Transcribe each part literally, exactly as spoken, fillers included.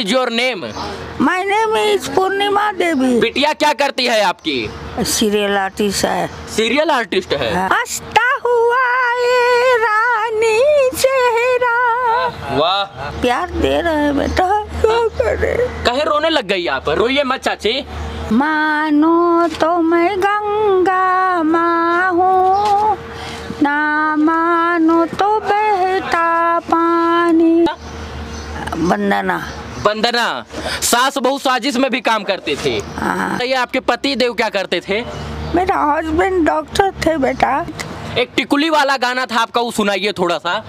Is your name? My name is Purnima Devi. बिटिया क्या करती है आपकी? सीरियल आर्टिस्ट है। सीरियल आर्टिस्ट है। हंसता हुआ ये रानी चेहरा। वाह, प्यार दे रहे हैं बेटा, क्या करे। कहे रोने लग गई आप? रोइए मत चाची। मानो तो मैं गंगा माँ हूँ, ना मानो तो बहता पानी। वंदना। वंदना सास बहू साजिश में भी काम करती थी। हाँ। ये आपके पति देव क्या करते थे? मेरा हस्बैंड डॉक्टर थे बेटा। एक टिकुली वाला गाना था आपका, वो सुनाइए थोड़ा सा।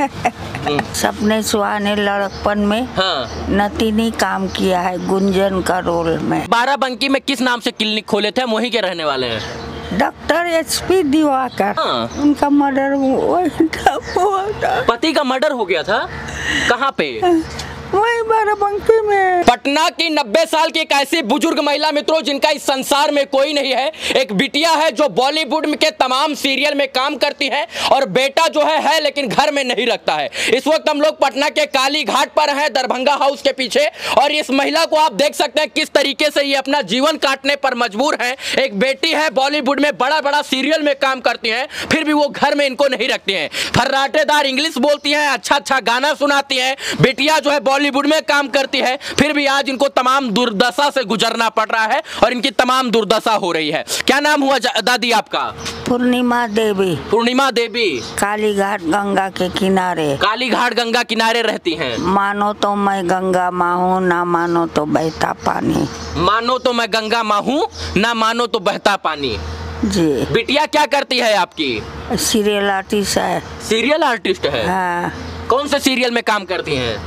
सपने सुहाने लड़कपन में हाँ। नतीनी काम किया है गुंजन का रोल में। बाराबंकी में किस नाम से क्लिनिक खोले थे? हम वहीं के रहने वाले हैं। Doctor H P Diwakar. हाँ। उनका मर्डर हुआ था। पति का मर्डर हो गया था? कहाँ पे? वही बाराबंकी में। पटना की नब्बे साल की एक ऐसी बुजुर्ग महिला मित्रों जिनका इस संसार में कोई नहीं है। एक बिटिया है जो बॉलीवुड के तमाम सीरियल में काम करती है और बेटा जो है है लेकिन घर में नहीं रखता है। इस वक्त हम लोग पटना के काली घाट पर हैं, दरभंगा हाउस के पीछे, और इस महिला को आप देख सकते हैं किस तरीके से ये अपना जीवन काटने पर मजबूर है। एक बेटी है, बॉलीवुड में बड़ा बड़ा सीरियल में काम करती है, फिर भी वो घर में इनको नहीं रखती है। फर्राटेदार इंग्लिश बोलती है, अच्छा अच्छा गाना सुनाती है। बेटिया जो है बॉलीवुड में काम करती है, फिर भी आज इनको तमाम दुर्दशा से गुजरना पड़ रहा है और इनकी तमाम दुर्दशा हो रही है। क्या नाम हुआ दादी आपका? पूर्णिमा देवी। पूर्णिमा देवी। काली घाट गंगा के किनारे। काली घाट गंगा किनारे रहती हैं। मानो तो मैं गंगा माँ हूँ, ना मानो तो बहता पानी। मानो तो मैं गंगा माँ हूँ, ना मानो तो बहता पानी। जी। बिटिया क्या करती है आपकी? सीरियल आर्टिस्ट है। सीरियल आर्टिस्ट है? हाँ। कौन से सीरियल में काम करती हैं?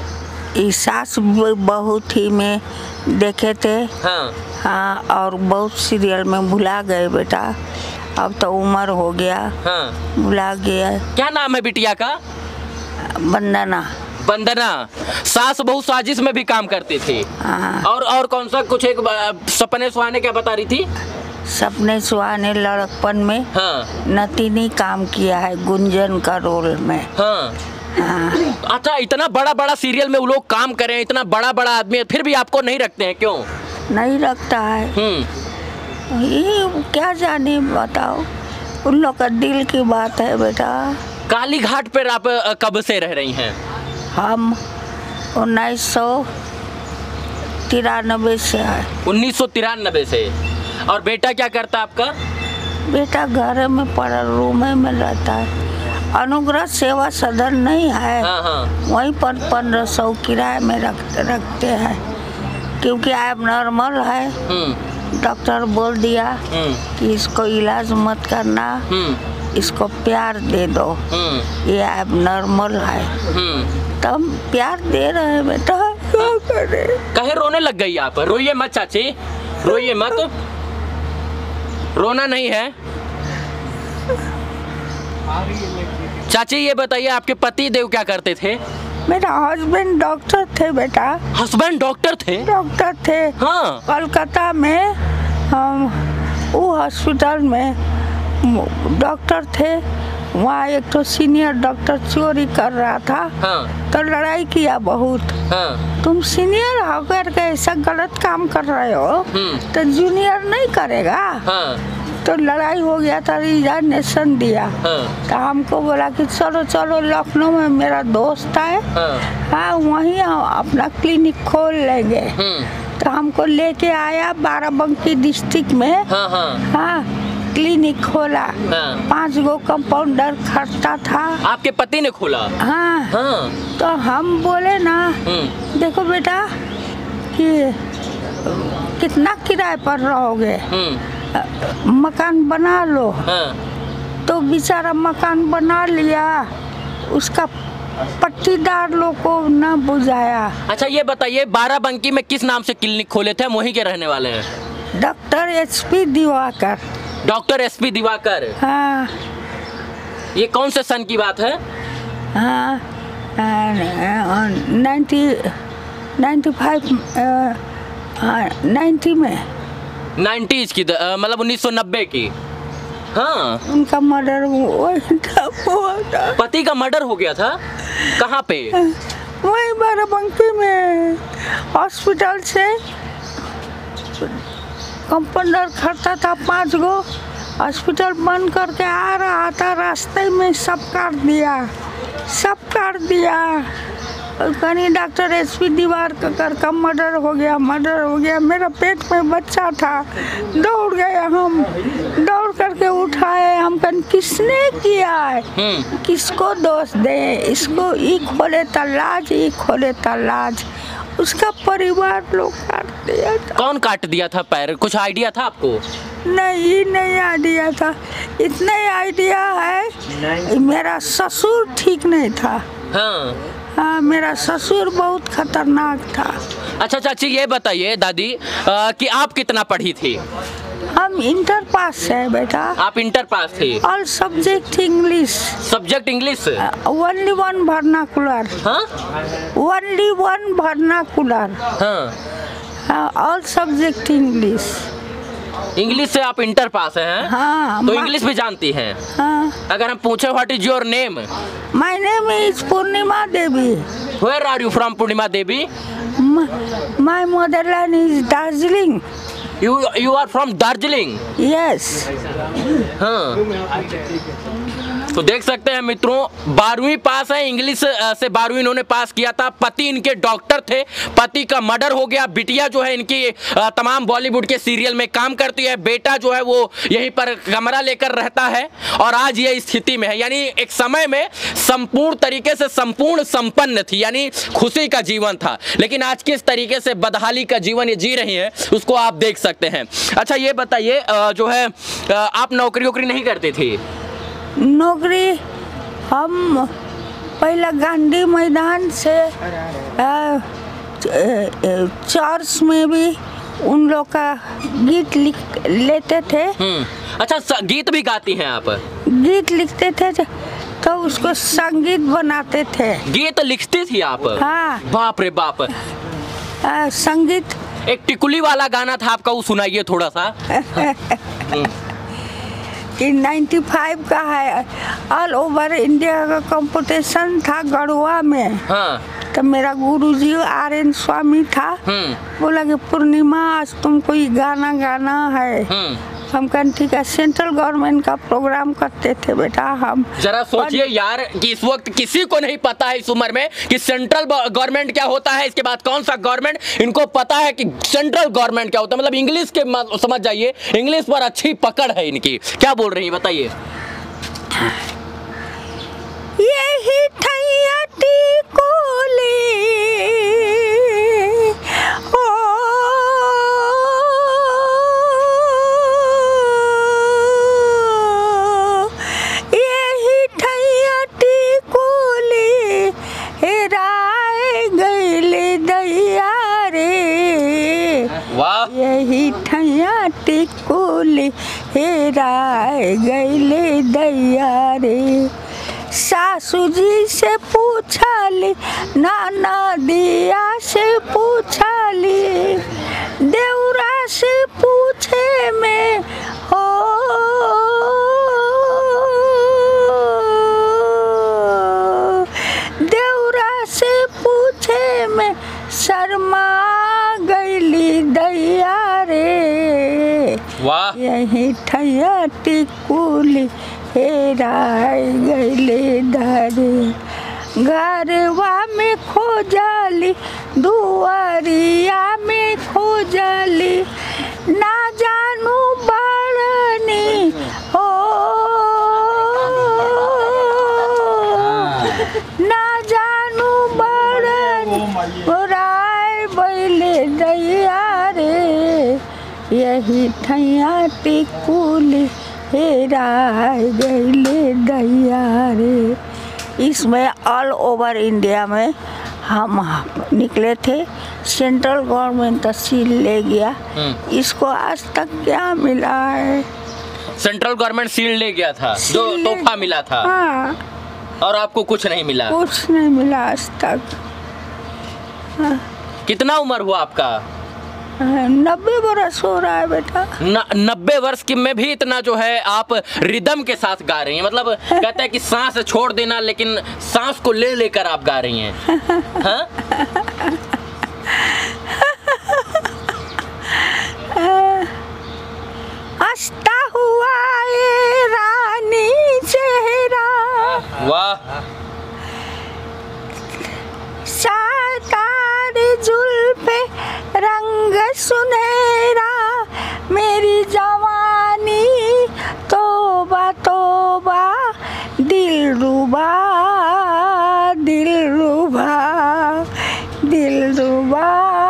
सास बहू थी में देखे थे। हाँ। हाँ, और बहुत सीरियल में भुला गए बेटा, अब तो उम्र हो गया। हाँ। भुला गया। क्या नाम है बिटिया का? वंदना। वंदना सास बहू साजिश में भी काम करती थी। हाँ। और और कौन सा कुछ एक सपने सुहाने क्या बता रही थी? सपने सुहाने लड़कपन में हाँ। नतीनी काम किया है गुंजन का रोल में। हाँ। हाँ। अच्छा, इतना बड़ा बड़ा सीरियल में वो लोग काम करें, इतना बड़ा बड़ा आदमी है, फिर भी आपको नहीं रखते हैं, क्यों नहीं रखता है? हम्म ये क्या जाने, बताओ, उन लोग का दिल की बात है बेटा। काली घाट पर आप कब से रह रही हैं? हम उन्नीस सौ तिरानबे से है। उन्नीस सौ तिरानबे से। और बेटा क्या करता आपका? बेटा घर में पड़ा रूम में रहता है। अनुग्रह सेवा सदन नहीं है? हाँ हाँ। वहीं पर पंद्रह सौ किराए में रख रखते हैं, क्योंकि आप नॉर्मल है। डॉक्टर बोल दिया कि इसको इलाज मत करना, इसको प्यार दे दो, ये आप नॉर्मल है। तब प्यार दे रहे हैं बेटा, क्या करे। कहे रोने लग गई आप? रोइए मत चाची, रोइए मत, रोना नहीं है। चाची ये बताइए आपके पति देव क्या करते थे? मेरा हस्बैंड डॉक्टर थे बेटा। हस्बैंड डॉक्टर थे? डॉक्टर थे। हाँ। कोलकाता में हम वो हॉस्पिटल में डॉक्टर थे। वहाँ एक तो सीनियर डॉक्टर चोरी कर रहा था। हाँ। तो लड़ाई किया बहुत। हाँ। तुम सीनियर होकर के ऐसा गलत काम कर रहे हो तो जूनियर नहीं करेगा। हाँ। तो लड़ाई हो गया था, रिजाइनेशन दिया। हाँ। तो हमको बोला कि चलो चलो लखनऊ में मेरा दोस्त है। हाँ। हाँ, वहीं हम अपना क्लिनिक खोल लेंगे। तो हमको लेके आया बाराबंकी डिस्ट्रिक्ट में। हाँ हाँ। हाँ, क्लिनिक खोला। हाँ। पांच गो कंपाउंडर खटता था। आपके पति ने खोला? हाँ। हाँ। तो हम बोले ना, देखो बेटा कि कितना किराए पर रहोगे, मकान बना लो। हाँ। तो बेचारा मकान बना लिया, उसका पट्टीदार लोग को न बुझाया। अच्छा ये बताइए बाराबंकी में किस नाम से क्लिनिक खोले थे? हम वहीं के रहने वाले हैं। Doctor H P Diwakar. Doctor S P Diwakar. हाँ। ये कौन से सन की बात है? हाँ, नाइन्टी नाइन्टी फाइव नाइन्टी में। नाइन्टीज की, मतलब उन्नीस सौ नब्बे की। हाँ। उनका मर्डर हुआ था। पति का मर्डर हो गया था? कहाँ पे? वही बाराबंकी में हॉस्पिटल से कंपाउंडर खड़ता था पाँच गो, हॉस्पिटल बंद करके आ रहा था, रास्ते में सब काट दिया, सब काट दिया। और कहीं डॉक्टर एस पी दीवार कर का मर्डर हो गया, मर्डर हो गया। मेरा पेट में बच्चा था, दौड़ गए हम, दौड़ करके उठाए हम। कहीं किसने किया है, किसको दोष दे, इसको ई खोले तलाज, ई खोले तलाज। उसका परिवार लोग काट दिया था। कौन काट दिया था पैर, कुछ आइडिया था आपको? नहीं नहीं आइडिया था, इतना ही आइडिया है मेरा ससुर ठीक नहीं था। हाँ हाँ, मेरा ससुर बहुत खतरनाक था। अच्छा चाची ये बताइए दादी आ, कि आप कितना पढ़ी थी? हम इंटर पास है बेटा। आप इंटर पास थे? All subject English. Subject English? Only one vernacular. हाँ, ओनली वन वर्नाकुलर। हाँ, ऑल सब्जेक्ट इंग्लिश। इंग्लिश से आप इंटर पास हैं? हाँ, तो इंग्लिश भी जानती हैं? हाँ। अगर हम पूछे what is your name? My name is Purnima Devi. Where are you from Purnima Devi? My motherland is Darjeeling. You you are from Darjeeling? Yes. हाँ, तो देख सकते हैं मित्रों, बारहवीं पास है, इंग्लिश से बारहवीं इन्होंने पास किया था। पति इनके डॉक्टर थे, पति का मर्डर हो गया। बिटिया जो है इनकी तमाम बॉलीवुड के सीरियल में काम करती है। बेटा जो है वो यहीं पर कमरा लेकर रहता है और आज ये स्थिति में है। यानी एक समय में संपूर्ण तरीके से संपूर्ण संपन्न थी, यानी खुशी का जीवन था, लेकिन आज किस तरीके से बदहाली का जीवन ये जी रही है उसको आप देख सकते हैं। अच्छा ये बताइए, जो है आप नौकरी वोकरी नहीं करती थी? नौकरी हम पहले गांधी मैदान से चर्च में भी उन लोग का गीत लिख लेते थे। अच्छा, गीत भी गाती हैं आप? गीत लिखते थे तो उसको संगीत बनाते थे। गीत लिखती थी आप? हाँ। बाप रे बाप। आ, संगीत एक टिकुली वाला गाना था आपका, वो सुनाइए थोड़ा सा। कि पचानवे का है, ऑल ओवर इंडिया का कंपटीशन था गढ़वा में। हाँ। तो मेरा गुरुजी आर एन स्वामी था, बोला कि पूर्णिमा आज तुमको ये गाना गाना है। हम कहते ठीक है। सेंट्रल गवर्नमेंट का प्रोग्राम करते थे बेटा हम। जरा सोचिए यार कि इस वक्त किसी को नहीं पता है इस उम्र में कि सेंट्रल गवर्नमेंट क्या होता है, इसके बाद कौन सा गवर्नमेंट। इनको पता है कि सेंट्रल गवर्नमेंट क्या होता है, मतलब इंग्लिश के समझ जाइए, इंग्लिश पर अच्छी पकड़ है इनकी। क्या बोल रही है बताइए? यही ठैयाटी कोले यही ठैया टिकुली हेराए गईले दैया रे। सासू जी से पूछली, नाना दिया से पूछली, देवरा से पूछे में हो देवरा से पूछे में शर्मा गईली दैया रे। वाह। यही ठैया टिकुली हेराए गईले धारे। घरवा में खोजली, दुआरिया में खोजली, ना जानू बड़नी हो ना जानू बड़नी राय बैले दैया रे। यही ठैया टिकुली हेराए गईले दैया रे। इसमें ऑल ओवर इंडिया में हम निकले थे। सेंट्रल गवर्नमेंट तहसील ले गया, इसको आज तक क्या मिला है? सेंट्रल गवर्नमेंट सील ले गया था, जो तोहफा मिला था। हाँ। और आपको कुछ नहीं मिला? कुछ नहीं मिला आज तक। हाँ। कितना उम्र हुआ आपका? नब्बे बरस हो रहा है बेटा। न, नब्बे वर्ष की में भी इतना जो है आप रिदम के साथ गा रही हैं, मतलब कहते हैं कि सांस छोड़ देना, लेकिन सांस को ले लेकर आप गा रही हैं। हाँ? हंसता हुआ ये रानी चेहरा, वाह। सातारी जुल्फे रंग सुनहरा, मेरी जवानी तोबा तोबा, दिलरुबा दिलरुबा दिलरुबा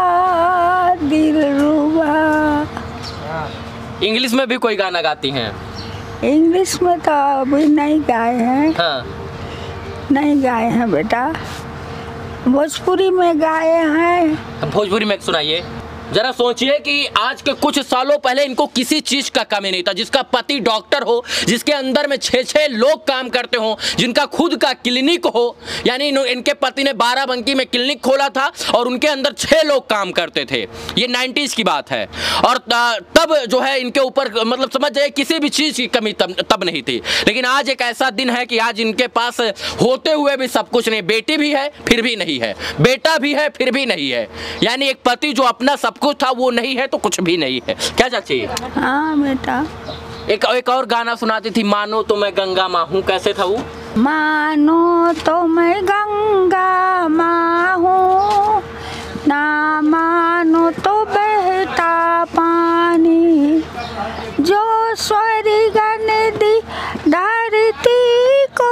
दिलरुबा। इंग्लिश में भी कोई गाना गाती हैं? इंग्लिश में तो अभी नहीं गाए हैं। हाँ। नहीं गाए हैं बेटा, भोजपुरी में गाए हैं। भोजपुरी में सुनाइए। जरा सोचिए कि आज के कुछ सालों पहले इनको किसी चीज का कमी नहीं था, जिसका पति डॉक्टर हो, जिसके अंदर में छः छः लोग काम करते हो, जिनका खुद का क्लिनिक हो, यानी इनके पति ने बाराबंकी में क्लिनिक खोला था और उनके अंदर छः लोग काम करते थे। ये नाइन्टीज की बात है। और तब जो है इनके ऊपर मतलब समझ जाए किसी भी चीज़ की कमी तब तब नहीं थी। लेकिन आज एक ऐसा दिन है कि आज इनके पास होते हुए भी सब कुछ नहीं, बेटी भी है फिर भी नहीं है, बेटा भी है फिर भी नहीं है, यानी एक पति जो अपना सब कुछ था वो नहीं है तो कुछ भी नहीं है। क्या चाची? हाँ बेटा। एक एक और गाना सुनाती थी, मानो तो मैं गंगा माँ हूँ, कैसे था वो? मानो तो मैं गंगा माँ हूँ, ना मानो तो बहता पानी, जो स्वर्ग नदी धरती को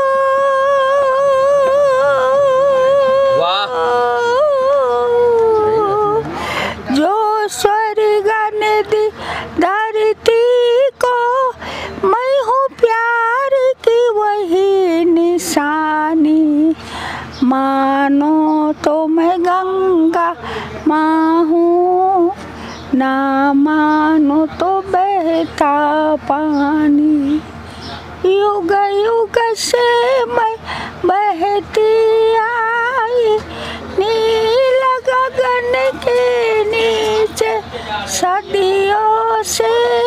स्वर्ग नदी धरती को, मैं हूँ प्यार की वही निशानी, मानो तो मैं गंगा माँ हूँ, ना मानो तो बहता पानी, युग युग से मैं बहती आई, नील गगन के नीचे सदियों से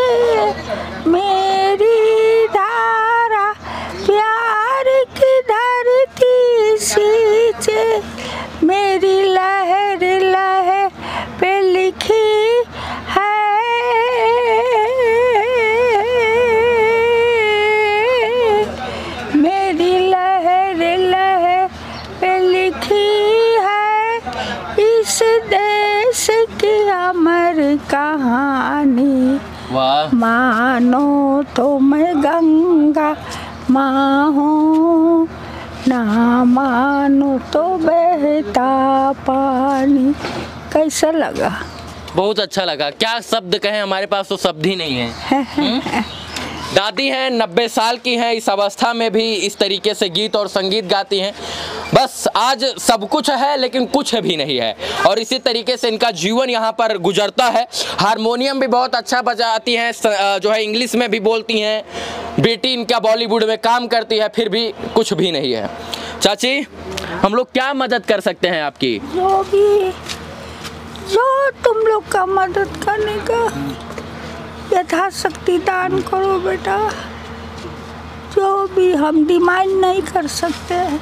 मेरी धारा, प्यार की धरती सींचे, मेरी लहर लहर पे लिखी है, मेरी लहर लहर पे लिखी है, इस देश की अमर कहानी। वाह। मानो तो मैं गंगा माँ हूँ, ना मानो तो बहता पानी। कैसा लगा? बहुत अच्छा लगा। क्या शब्द कहें, हमारे पास तो शब्द ही नहीं है। दादी हैं, नब्बे साल की हैं, इस अवस्था में भी इस तरीके से गीत और संगीत गाती हैं। बस आज सब कुछ है लेकिन कुछ भी नहीं है, और इसी तरीके से इनका जीवन यहाँ पर गुजरता है। हारमोनियम भी बहुत अच्छा बजाती हैं, जो है इंग्लिश में भी बोलती हैं, बेटी इनका बॉलीवुड में काम करती है, फिर भी कुछ भी नहीं है। चाची, हम लोग क्या मदद कर सकते हैं आपकी? जो भी जो तुम लोग का मदद करने का यथाशक्ति दान करो बेटा, जो भी हम डिमांड नहीं कर सकते हैं।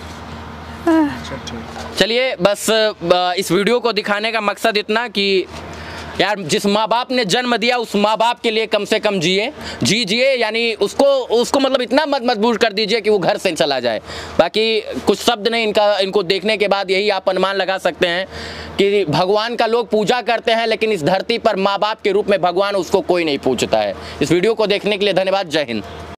चलिए, बस इस वीडियो को दिखाने का मकसद इतना कि यार जिस माँ बाप ने जन्म दिया उस माँ बाप के लिए कम से कम जिए जीजिए, यानी उसको उसको मतलब इतना मत मजबूर कर दीजिए कि वो घर से चला जाए। बाकी कुछ शब्द नहीं, इनका इनको देखने के बाद यही आप अनुमान लगा सकते हैं कि भगवान का लोग पूजा करते हैं, लेकिन इस धरती पर माँ बाप के रूप में भगवान उसको कोई नहीं पूछता है। इस वीडियो को देखने के लिए धन्यवाद। जय हिंद।